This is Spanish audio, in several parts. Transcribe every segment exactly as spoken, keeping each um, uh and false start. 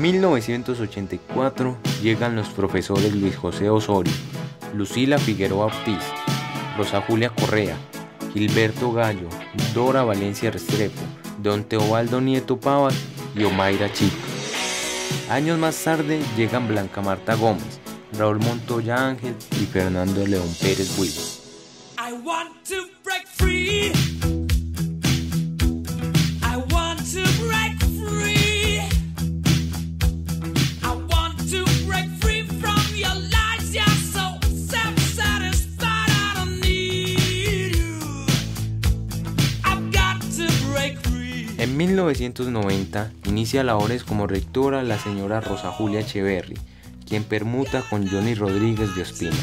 mil novecientos ochenta y cuatro llegan los profesores Luis José Osorio, Lucila Figueroa Ortiz, Rosa Julia Correa, Gilberto Gallo, Dora Valencia Restrepo, Don Teobaldo Nieto Pavas y Omaira Chica. Años más tarde llegan Blanca Marta Gómez, Raúl Montoya Ángel y Fernando León Pérez Will. I want to break free. I want to break free. I want to break free from your lies. You're so self-satisfied. I don't need you. I've got to break free. En mil novecientos noventa inicia labores como rectora la señora Rosa Julia Echeverry, quien permuta con Johnny Rodríguez de Ospina.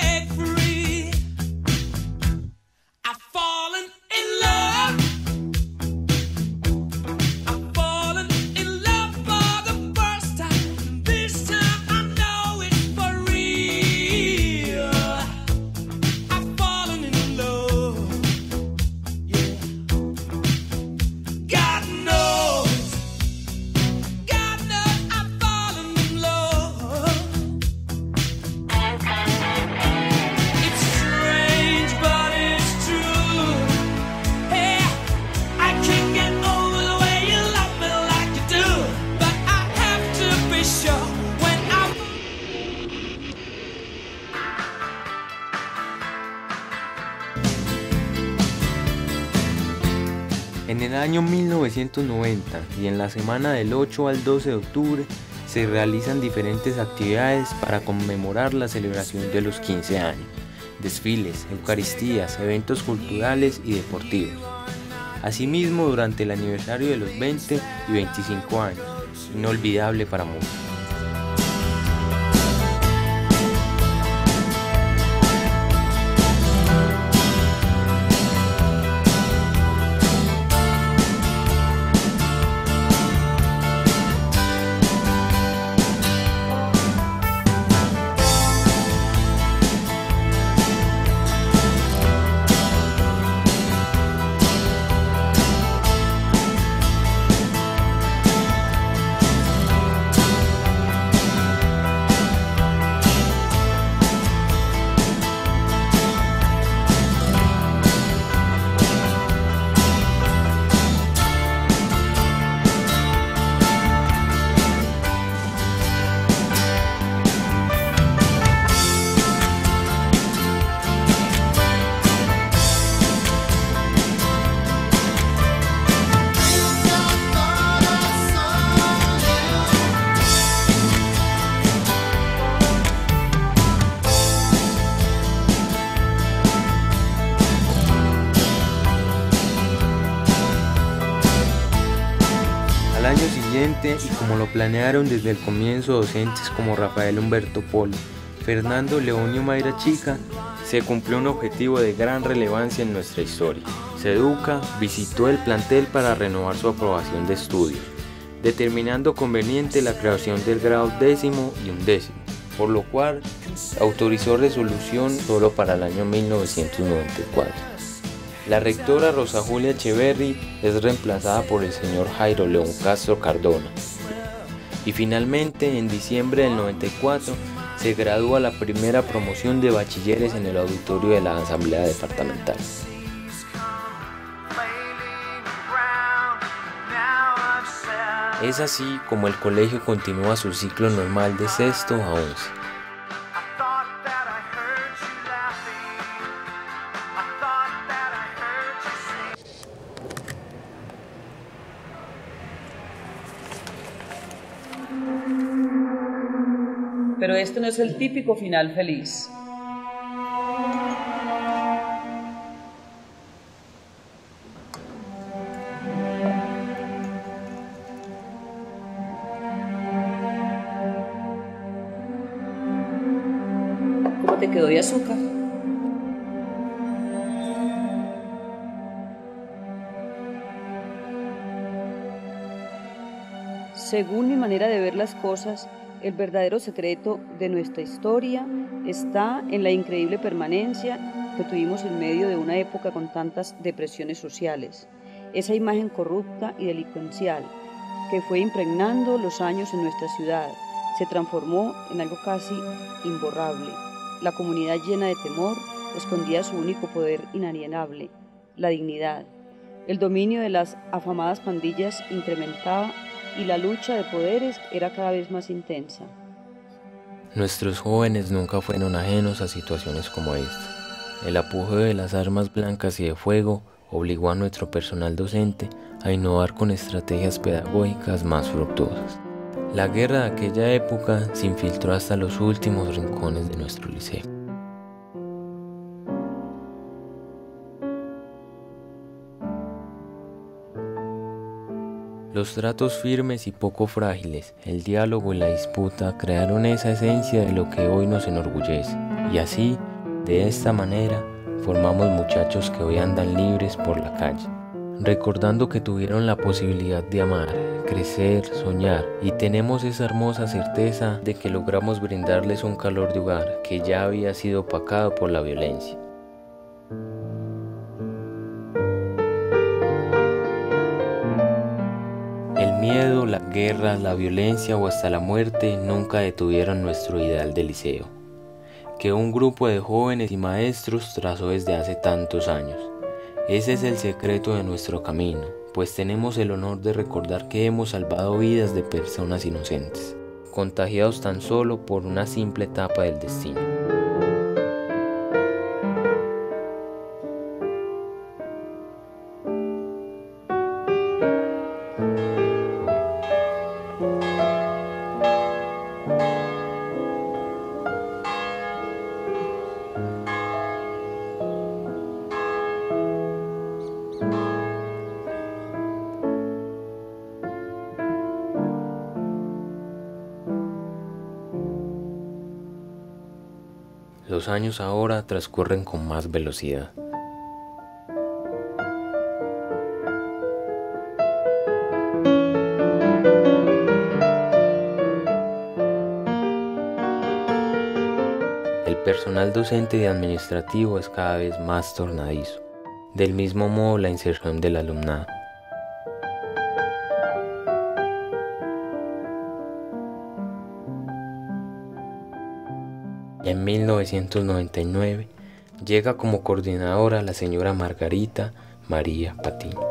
En el año mil novecientos noventa y en la semana del ocho al doce de octubre se realizan diferentes actividades para conmemorar la celebración de los quince años, desfiles, eucaristías, eventos culturales y deportivos. Asimismo, durante el aniversario de los veinte y veinticinco años, inolvidable para muchos. Al año siguiente, y como lo planearon desde el comienzo docentes como Rafael Humberto Polo, Fernando León y Omaira Chica, se cumplió un objetivo de gran relevancia en nuestra historia. SEDUCA visitó el plantel para renovar su aprobación de estudios, determinando conveniente la creación del grado décimo y undécimo, por lo cual autorizó resolución solo para el año mil novecientos noventa y cuatro. La rectora Rosa Julia Echeverry es reemplazada por el señor Jairo León Castro Cardona. Y finalmente, en diciembre del noventa y cuatro, se gradúa la primera promoción de bachilleres en el auditorio de la Asamblea Departamental. Es así como el colegio continúa su ciclo normal de sexto a once. Pero este no es el típico final feliz. ¿Cómo te quedó de azúcar? Según mi manera de ver las cosas, el verdadero secreto de nuestra historia está en la increíble permanencia que tuvimos en medio de una época con tantas depresiones sociales. Esa imagen corrupta y delincuencial que fue impregnando los años en nuestra ciudad, se transformó en algo casi imborrable. La comunidad llena de temor escondía su único poder inalienable, la dignidad. El dominio de las afamadas pandillas incrementaba y la lucha de poderes era cada vez más intensa. Nuestros jóvenes nunca fueron ajenos a situaciones como esta. El apogeo de las armas blancas y de fuego obligó a nuestro personal docente a innovar con estrategias pedagógicas más fructuosas. La guerra de aquella época se infiltró hasta los últimos rincones de nuestro liceo. Los tratos firmes y poco frágiles, el diálogo y la disputa crearon esa esencia de lo que hoy nos enorgullece. Y así, de esta manera, formamos muchachos que hoy andan libres por la calle, recordando que tuvieron la posibilidad de amar, crecer, soñar, y tenemos esa hermosa certeza de que logramos brindarles un calor de hogar que ya había sido opacado por la violencia. El miedo, la guerra, la violencia o hasta la muerte nunca detuvieron nuestro ideal de liceo, que un grupo de jóvenes y maestros trazó desde hace tantos años. Ese es el secreto de nuestro camino, pues tenemos el honor de recordar que hemos salvado vidas de personas inocentes, contagiados tan solo por una simple etapa del destino. Los años ahora transcurren con más velocidad. El personal docente y administrativo es cada vez más tornadizo. Del mismo modo, la inserción del alumnado. En mil novecientos noventa y nueve llega como coordinadora la señora Margarita María Patiño.